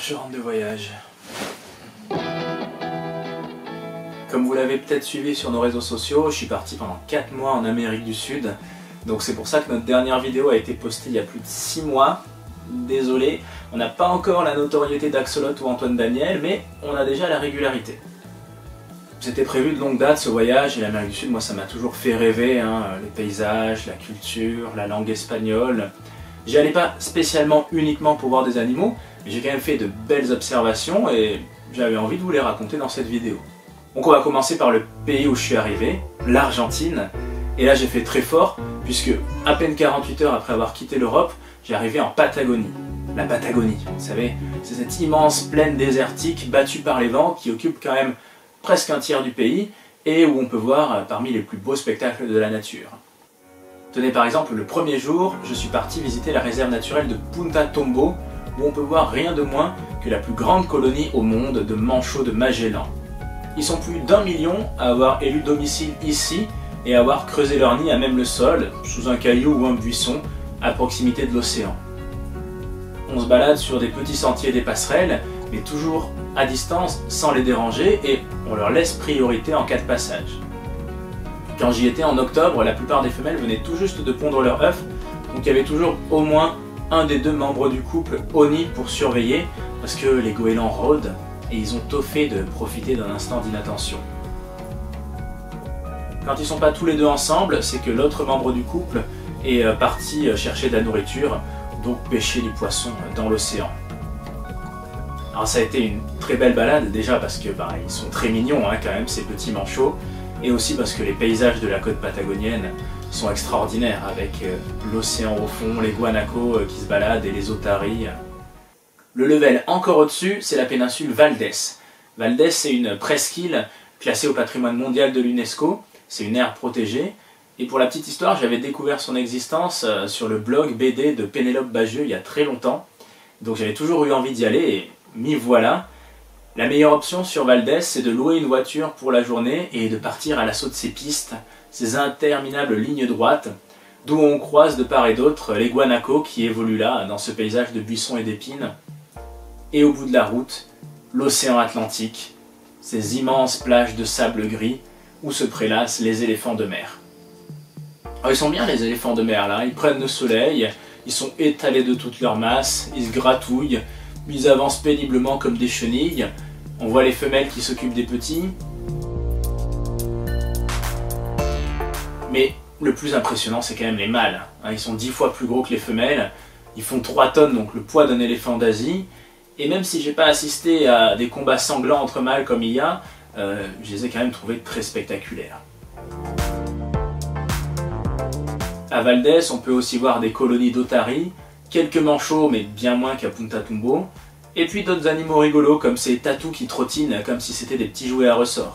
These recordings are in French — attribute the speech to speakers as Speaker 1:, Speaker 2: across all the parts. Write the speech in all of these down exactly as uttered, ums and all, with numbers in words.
Speaker 1: je rentre de voyage. Comme vous l'avez peut-être suivi sur nos réseaux sociaux, je suis parti pendant quatre mois en Amérique du Sud. Donc c'est pour ça que notre dernière vidéo a été postée il y a plus de six mois. Désolé, on n'a pas encore la notoriété d'Axolot ou Antoine Daniel, mais on a déjà la régularité. C'était prévu de longue date ce voyage, et l'Amérique du Sud, moi ça m'a toujours fait rêver, hein, les paysages, la culture, la langue espagnole. J'y allais pas spécialement uniquement pour voir des animaux, mais j'ai quand même fait de belles observations et j'avais envie de vous les raconter dans cette vidéo. Donc on va commencer par le pays où je suis arrivé, l'Argentine. Et là j'ai fait très fort, puisque à peine quarante-huit heures après avoir quitté l'Europe, j'ai arrivé en Patagonie. La Patagonie, vous savez, c'est cette immense plaine désertique battue par les vents qui occupe quand même presque un tiers du pays et où on peut voir parmi les plus beaux spectacles de la nature. Tenez par exemple, le premier jour, je suis parti visiter la réserve naturelle de Punta Tombo, où on peut voir rien de moins que la plus grande colonie au monde de manchots de Magellan. Ils sont plus d'un million à avoir élu domicile ici et à avoir creusé leur nid à même le sol, sous un caillou ou un buisson, à proximité de l'océan. On se balade sur des petits sentiers et des passerelles, mais toujours à distance, sans les déranger, et on leur laisse priorité en cas de passage. Quand j'y étais en octobre, la plupart des femelles venaient tout juste de pondre leurs œufs, donc il y avait toujours au moins un des deux membres du couple au nid pour surveiller, parce que les goélands rôdent, et ils ont tôt fait de profiter d'un instant d'inattention. Quand ils sont pas tous les deux ensemble, c'est que l'autre membre du couple est parti chercher de la nourriture, donc pêcher les poissons dans l'océan. Alors ça a été une très belle balade, déjà parce que bah, ils sont très mignons hein, quand même ces petits manchots, et aussi parce que les paysages de la côte patagonienne sont extraordinaires, avec euh, l'océan au fond, les guanacos euh, qui se baladent et les otaries. Le level encore au-dessus, c'est la péninsule Valdés. Valdés, c'est une presqu'île classée au patrimoine mondial de l'UNESCO, c'est une aire protégée, et pour la petite histoire, j'avais découvert son existence euh, sur le blog B D de Pénélope Bagieux il y a très longtemps, donc j'avais toujours eu envie d'y aller, et m'y voilà. La meilleure option sur Valdés, c'est de louer une voiture pour la journée et de partir à l'assaut de ces pistes, ces interminables lignes droites, d'où on croise de part et d'autre les guanacos qui évoluent là, dans ce paysage de buissons et d'épines. Et au bout de la route, l'océan Atlantique, ces immenses plages de sable gris où se prélassent les éléphants de mer. Alors ils sont bien les éléphants de mer là, ils prennent le soleil, ils sont étalés de toute leur masse, ils se gratouillent, ils avancent péniblement comme des chenilles, on voit les femelles qui s'occupent des petits. Mais le plus impressionnant c'est quand même les mâles, ils sont dix fois plus gros que les femelles, ils font trois tonnes, donc le poids d'un éléphant d'Asie, et même si j'ai pas assisté à des combats sanglants entre mâles comme il y a, euh, je les ai quand même trouvés très spectaculaires. À Valdés, on peut aussi voir des colonies d'otaries, quelques manchots mais bien moins qu'à Punta Tombo, et puis d'autres animaux rigolos comme ces tatous qui trottinent comme si c'était des petits jouets à ressort.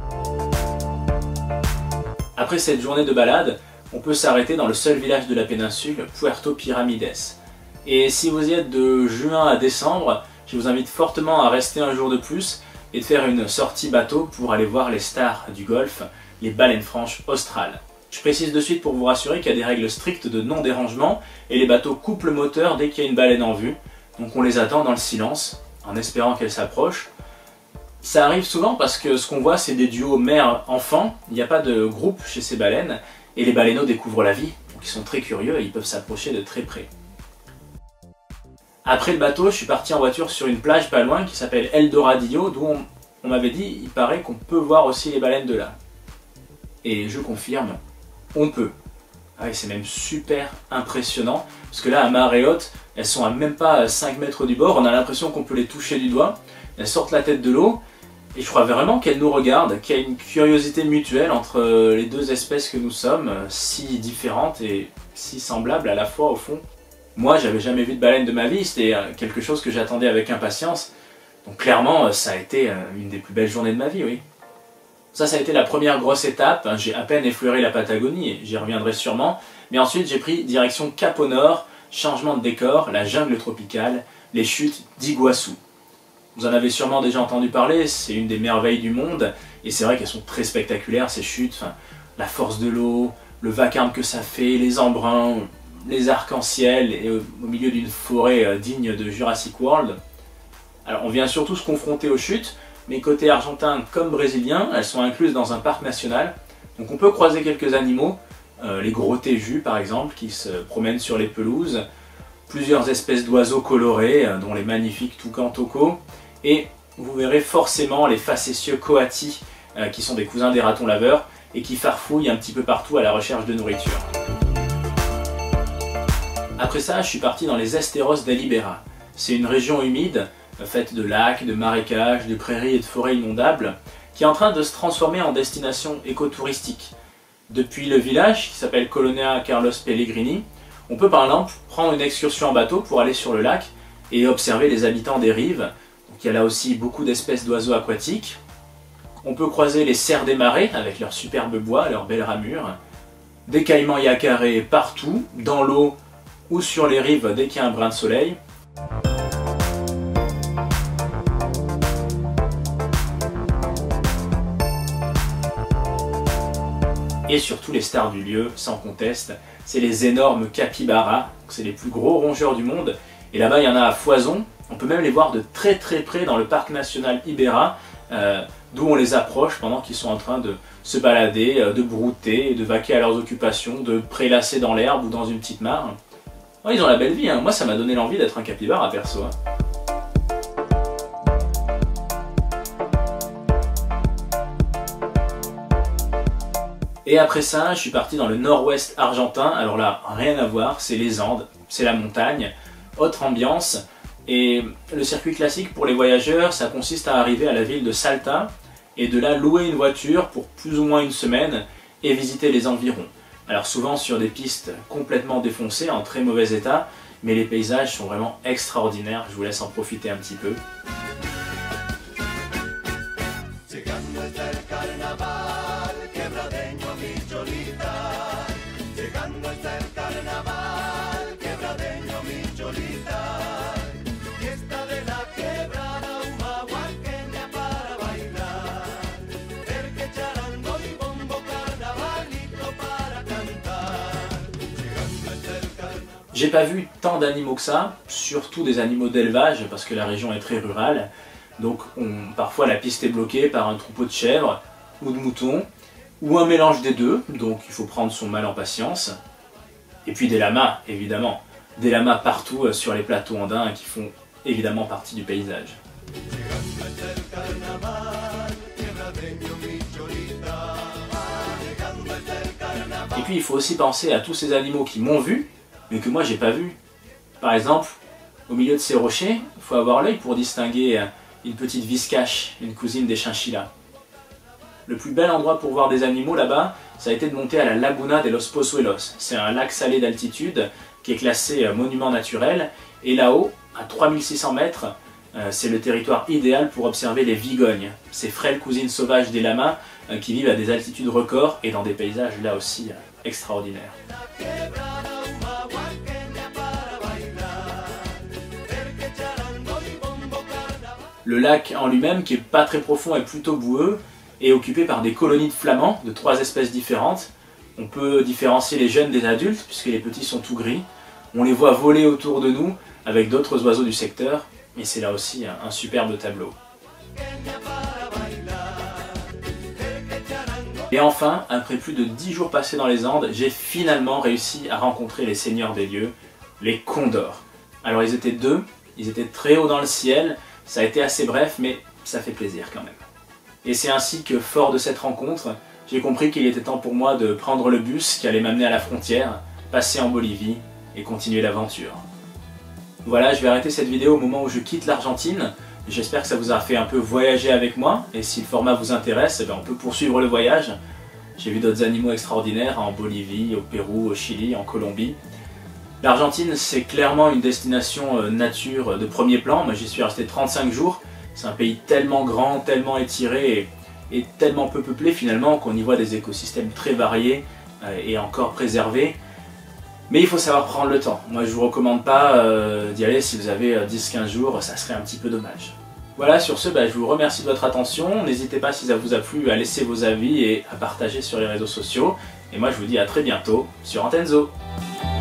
Speaker 1: Après cette journée de balade, on peut s'arrêter dans le seul village de la péninsule, Puerto Piramides. Et si vous y êtes de juin à décembre, je vous invite fortement à rester un jour de plus et de faire une sortie bateau pour aller voir les stars du golfe, les baleines franches australes. Je précise de suite pour vous rassurer qu'il y a des règles strictes de non-dérangement et les bateaux coupent le moteur dès qu'il y a une baleine en vue. Donc on les attend dans le silence, en espérant qu'elle s'approche. Ça arrive souvent parce que ce qu'on voit c'est des duos mère-enfant, il n'y a pas de groupe chez ces baleines, et les baleineaux découvrent la vie, donc ils sont très curieux et ils peuvent s'approcher de très près. Après le bateau, je suis parti en voiture sur une plage pas loin qui s'appelle El Doradillo, d'où on, on m'avait dit, il paraît qu'on peut voir aussi les baleines de là. Et je confirme, on peut. Ah oui, c'est même super impressionnant, parce que là, à marée haute, elles sont à même pas cinq mètres du bord, on a l'impression qu'on peut les toucher du doigt, elles sortent la tête de l'eau, et je crois vraiment qu'elles nous regardent, qu'il y a une curiosité mutuelle entre les deux espèces que nous sommes, si différentes et si semblables à la fois au fond. Moi, j'avais jamais vu de baleine de ma vie, c'était quelque chose que j'attendais avec impatience, donc clairement, ça a été une des plus belles journées de ma vie, oui. Ça, ça a été la première grosse étape, j'ai à peine effleuré la Patagonie, et j'y reviendrai sûrement, mais ensuite j'ai pris direction Cap au Nord, changement de décor, la jungle tropicale, les chutes d'Iguassou. Vous en avez sûrement déjà entendu parler, c'est une des merveilles du monde, et c'est vrai qu'elles sont très spectaculaires ces chutes, enfin, la force de l'eau, le vacarme que ça fait, les embruns, les arcs-en-ciel, et au milieu d'une forêt digne de Jurassic World. Alors on vient surtout se confronter aux chutes, mais côté argentin comme brésilien, elles sont incluses dans un parc national. Donc on peut croiser quelques animaux, euh, les gros téjus par exemple, qui se promènent sur les pelouses, plusieurs espèces d'oiseaux colorés, euh, dont les magnifiques toucans tocos, et vous verrez forcément les facétieux coatis, euh, qui sont des cousins des ratons laveurs, et qui farfouillent un petit peu partout à la recherche de nourriture. Après ça, je suis parti dans les Esteros del Iberá. C'est une région humide, faite de lacs, de marécages, de prairies et de forêts inondables, qui est en train de se transformer en destination écotouristique. Depuis le village, qui s'appelle Colonia Carlos Pellegrini, on peut par exemple prendre une excursion en bateau pour aller sur le lac et observer les habitants des rives. Donc, il y a là aussi beaucoup d'espèces d'oiseaux aquatiques. On peut croiser les cerfs des marais avec leurs superbes bois, leurs belles ramures. Des caïmans yacarés partout, dans l'eau ou sur les rives dès qu'il y a un brin de soleil. Et surtout les stars du lieu, sans conteste, c'est les énormes capybaras, c'est les plus gros rongeurs du monde. Et là-bas, il y en a à foison. On peut même les voir de très très près dans le parc national Iberá, euh, d'où on les approche pendant qu'ils sont en train de se balader, euh, de brouter, de vaquer à leurs occupations, de prélasser dans l'herbe ou dans une petite mare. Oh, ils ont la belle vie, hein. Moi ça m'a donné l'envie d'être un capybara perso. Hein. Et après ça, je suis parti dans le nord-ouest argentin. Alors là, rien à voir, c'est les Andes, c'est la montagne, autre ambiance. Et le circuit classique pour les voyageurs, ça consiste à arriver à la ville de Salta et de là louer une voiture pour plus ou moins une semaine et visiter les environs. Alors souvent sur des pistes complètement défoncées, en très mauvais état, mais les paysages sont vraiment extraordinaires, je vous laisse en profiter un petit peu. J'ai pas vu tant d'animaux que ça, surtout des animaux d'élevage parce que la région est très rurale. Donc on, parfois la piste est bloquée par un troupeau de chèvres ou de moutons, ou un mélange des deux, donc il faut prendre son mal en patience. Et puis des lamas, évidemment. Des lamas partout sur les plateaux andins qui font évidemment partie du paysage. Et puis il faut aussi penser à tous ces animaux qui m'ont vu, mais que moi j'ai pas vu. Par exemple, au milieu de ces rochers, il faut avoir l'œil pour distinguer une petite viscache, une cousine des chinchillas. Le plus bel endroit pour voir des animaux là-bas, ça a été de monter à la Laguna de los Pozuelos. C'est un lac salé d'altitude qui est classé monument naturel. Et là-haut, à trois mille six cents mètres, c'est le territoire idéal pour observer les vigognes, ces frêles cousines sauvages des lamas qui vivent à des altitudes records et dans des paysages là aussi extraordinaires. Le lac en lui-même, qui est pas très profond et plutôt boueux, est occupé par des colonies de flamands de trois espèces différentes. On peut différencier les jeunes des adultes, puisque les petits sont tout gris. On les voit voler autour de nous avec d'autres oiseaux du secteur, et c'est là aussi un, un superbe tableau. Et enfin, après plus de dix jours passés dans les Andes, j'ai finalement réussi à rencontrer les seigneurs des lieux, les condors. Alors ils étaient deux, ils étaient très haut dans le ciel, ça a été assez bref, mais ça fait plaisir quand même. Et c'est ainsi que, fort de cette rencontre, j'ai compris qu'il était temps pour moi de prendre le bus qui allait m'amener à la frontière, passer en Bolivie et continuer l'aventure. Voilà, je vais arrêter cette vidéo au moment où je quitte l'Argentine. J'espère que ça vous a fait un peu voyager avec moi, et si le format vous intéresse, eh bien on peut poursuivre le voyage. J'ai vu d'autres animaux extraordinaires en Bolivie, au Pérou, au Chili, en Colombie. L'Argentine, c'est clairement une destination euh, nature de premier plan. Moi, j'y suis resté trente-cinq jours. C'est un pays tellement grand, tellement étiré et, et tellement peu peuplé finalement qu'on y voit des écosystèmes très variés euh, et encore préservés. Mais il faut savoir prendre le temps. Moi, je ne vous recommande pas euh, d'y aller si vous avez euh, dix à quinze jours, ça serait un petit peu dommage. Voilà, sur ce, bah, je vous remercie de votre attention. N'hésitez pas, si ça vous a plu, à laisser vos avis et à partager sur les réseaux sociaux. Et moi, je vous dis à très bientôt sur Antenzo.